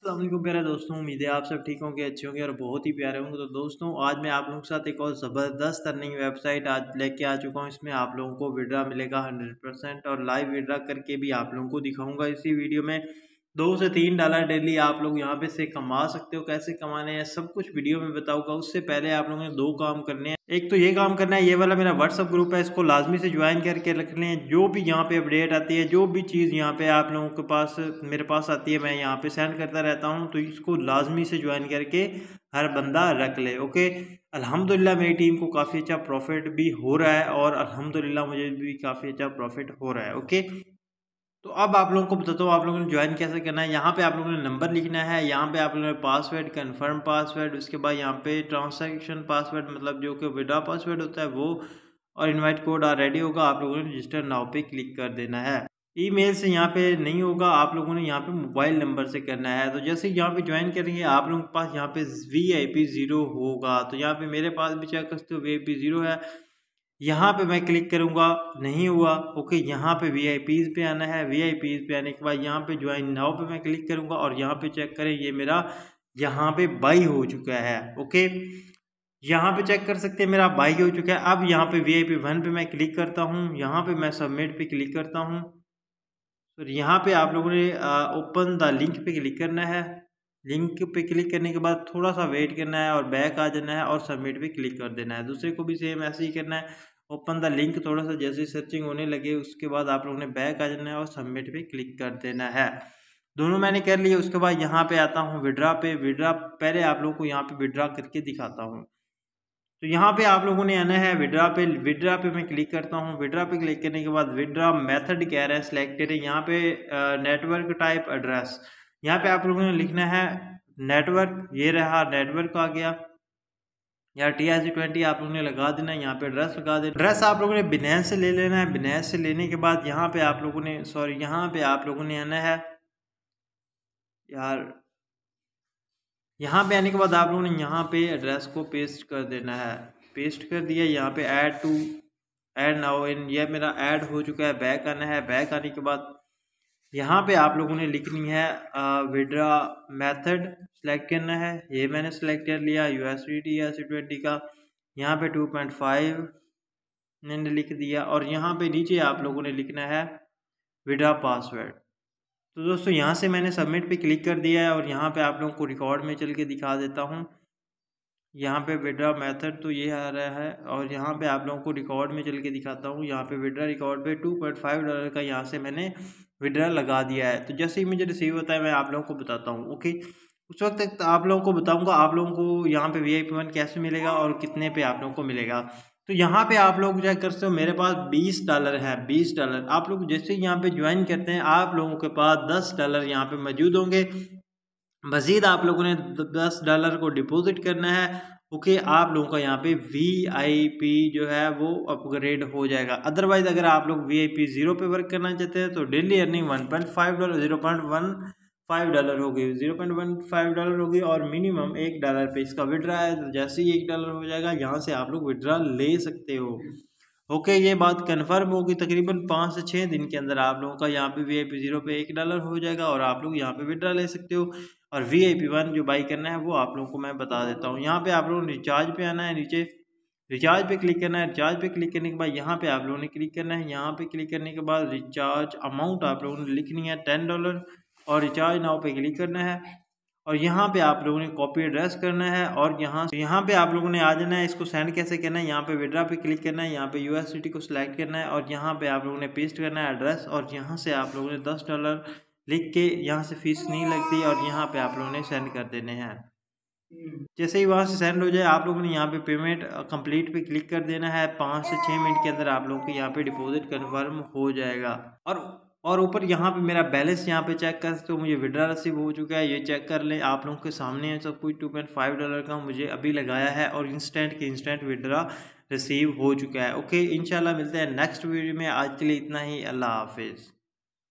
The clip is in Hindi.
अस्सलाम वालेकुम प्यारे दोस्तों, उम्मीद है आप सब ठीक होंगे, अच्छे होंगे और बहुत ही प्यारे होंगे। तो दोस्तों आज मैं आप लोगों के साथ एक और ज़बरदस्त अर्निंग वेबसाइट आज लेके आ चुका हूँ। इसमें आप लोगों को विड्रा मिलेगा 100% और लाइव विड्रा करके भी आप लोगों को दिखाऊंगा इसी वीडियो में। $2 से $3 डेली आप लोग यहाँ पे से कमा सकते हो। कैसे कमाने हैं सब कुछ वीडियो में बताऊंगा। उससे पहले आप लोगों ने दो काम करने हैं। एक तो ये काम करना है, ये वाला मेरा व्हाट्सअप ग्रुप है, इसको लाजमी से ज्वाइन करके रख लें। जो भी यहाँ पे अपडेट आती है, जो भी चीज़ यहाँ पे आप लोगों के पास मेरे पास आती है, मैं यहाँ पे सेंड करता रहता हूँ। तो इसको लाजमी से ज्वाइन करके हर बंदा रख ले। ओके, अल्हम्दुलिल्लाह मेरी टीम को काफ़ी अच्छा प्रॉफिट भी हो रहा है और अल्हम्दुलिल्लाह मुझे भी काफ़ी अच्छा प्रॉफिट हो रहा है। ओके, तो अब आप लोगों को बताता हूँ आप लोगों ने ज्वाइन कैसे करना है। यहाँ पे आप लोगों ने नंबर लिखना है, यहाँ पे आप लोगों ने पासवर्ड, कन्फर्म पासवर्ड, उसके बाद यहाँ पे ट्रांजैक्शन पासवर्ड मतलब जो कि विड्रॉ पासवर्ड होता है वो, और इनवाइट कोड रेडी होगा। आप लोगों ने रजिस्टर नाउ पे क्लिक कर देना है। ईमेल से यहाँ पे नहीं होगा, आप लोगों ने यहाँ पे मोबाइल नंबर से करना है। तो जैसे यहाँ पे ज्वाइन करेंगे आप लोगों के पास यहाँ पे VIP 0 होगा। तो यहाँ पे मेरे पास भी चेक कर सकते हो VIP 0 है। यहाँ पे मैं क्लिक करूँगा, नहीं हुआ। ओके, यहाँ पे VIPs पे आना है। VIPs पे आने के बाद यहाँ पे ज्वाइन नाउ पे मैं क्लिक करूँगा और यहाँ पे चेक करें ये मेरा यहाँ पे बाई हो चुका है। ओके, यहाँ पे चेक कर सकते हैं मेरा बाई हो चुका है। अब यहाँ पे VIP 1 पे मैं क्लिक करता हूँ, यहाँ पे मैं सबमिट पे क्लिक करता हूँ। तो यहाँ पे आप लोगों ने ओपन द लिंक पे क्लिक करना है। लिंक पे क्लिक करने के बाद थोड़ा सा वेट करना है और बैक आ जाना है और सबमिट पे क्लिक कर देना है। दूसरे को भी सेम ऐसे ही करना है। ओपन द लिंक, थोड़ा सा जैसे सर्चिंग होने लगे उसके बाद आप लोगों ने बैक आ जाना है और सबमिट पे क्लिक कर देना है। दोनों मैंने कर लिए। उसके बाद यहाँ पे आता हूँ विड्रा पे। विड्रा पहले आप लोगों को यहाँ पे विड्रा करके दिखाता हूँ। तो यहाँ पे आप लोगों ने आना है विड्रा पे। विड्रा पे मैं क्लिक करता हूँ। विड्रा पे क्लिक करने के बाद विड्रा मेथड कह रहा है सिलेक्टेड है। यहाँ पे नेटवर्क टाइप एड्रेस, यहाँ पे आप लोगों ने लिखना है नेटवर्क। ये रहा नेटवर्क आ गया, या TRC20 आप लोगों ने लगा देना है। यहाँ पे एड्रेस लगा देना। एड्रेस आप लोगों ने बिनेंस से ले लेना है। बिनेंस से लेने के बाद यहाँ पे आप लोगों ने यहाँ पे आप लोगों ने आना है यार, यहाँ पे आने के बाद आप लोगों ने यहाँ पे एड्रेस को पेस्ट कर देना है। पेस्ट कर दिया। यहाँ पे ऐड नाउ इन, ये मेरा ऐड हो चुका है। बैक आना है। बैक आने के बाद यहाँ पे आप लोगों ने लिखनी है विड्रा मेथड सेलेक्ट करना है। ये मैंने सेलेक्ट कर लिया USDT TRC20 का। यहाँ पे 2.5 मैंने लिख दिया और यहाँ पे नीचे आप लोगों ने लिखना है विड्रा पासवर्ड। तो दोस्तों यहाँ से मैंने सबमिट पे क्लिक कर दिया है और यहाँ पे आप लोगों को रिकॉर्ड में चल के दिखा देता हूँ। यहाँ पे विड्रा मेथड तो ये आ रहा है और यहाँ पे आप लोगों को रिकॉर्ड में चल के दिखाता हूँ। यहाँ पे विड्रा रिकॉर्ड पे $2.5 का यहाँ से मैंने विड्रा लगा दिया है। तो जैसे ही मुझे रिसीव होता है मैं आप लोगों को बताता हूँ। ओके, उस वक्त तक आप लोगों को बताऊँगा आप लोगों को यहाँ पे VIP 1 कैसे मिलेगा और कितने पे आप लोगों को मिलेगा। तो यहाँ पे आप लोग चेक कर सकते हो मेरे पास $20 है। $20 आप लोग जैसे यहाँ पे ज्वाइन करते हैं आप लोगों के पास $10 यहाँ पे मौजूद होंगे। मजीद आप लोगों ने $10 को डिपॉजिट करना है। ओके, आप लोगों का यहाँ पे VIP जो है वो अपग्रेड हो जाएगा। अदरवाइज अगर आप लोग VIP 0 पे वर्क करना चाहते हैं तो डेली अर्निंग $0.15 होगी। $0.15 होगी और मिनिमम $1 पे इसका विड्रा है। तो जैसे ही $1 हो जाएगा यहाँ से आप लोग विड्रा ले सकते हो। ओके, ये बात कन्फर्म होगी। तकरीबन 5 से 6 दिन के अंदर आप लोगों का यहाँ पे VIP 0 पे $1 हो जाएगा और आप लोग यहाँ पे विड्रा ले सकते हो। और VIP 1 जो बाई करना है वो आप लोगों को मैं बता देता हूँ। यहाँ पे आप लोगों ने रिचार्ज पे आना है, नीचे रिचार्ज पे क्लिक करना है। रिचार्ज पे क्लिक करने के बाद यहाँ पे आप लोगों ने क्लिक करना है। यहाँ पे क्लिक करने के बाद रिचार्ज अमाउंट आप लोगों ने लिखनी है $10 और रिचार्ज नाउ पे क्लिक करना है। और यहाँ पे आप लोगों ने कॉपी एड्रेस करना है और यहाँ पे आप लोगों ने आ जाना है। इसको सेंड कैसे करना है, यहाँ पे विड्रा पे क्लिक करना है, यहाँ पे USDT को सिलेक्ट करना है और यहाँ पे आप लोगों ने पेस्ट करना है एड्रेस और यहाँ से आप लोगों ने $10 लिख के, यहाँ से फीस नहीं लगती और यहाँ पे आप लोगों ने सेंड कर देने हैं। जैसे ही वहाँ से सेंड हो जाए आप लोगों ने यहाँ पे पेमेंट कंप्लीट पे क्लिक कर देना है। 5 से 6 मिनट के अंदर आप लोगों को यहाँ पे डिपॉजिट कन्फर्म हो जाएगा। और ऊपर यहाँ पे मेरा बैलेंस यहाँ पे चेक कर सकते हो। मुझे विड्रा रिसीव हो चुका है, ये चेक कर लें। आप लोगों के सामने है सब कुछ। $2.5 का मुझे अभी लगाया है और इंस्टेंट के इंस्टेंट विड्रा रिसीव हो चुका है। ओके, इंशाल्लाह मिलते हैं नेक्स्ट वीडियो में। आज के लिए इतना ही। अल्लाह हाफिज़।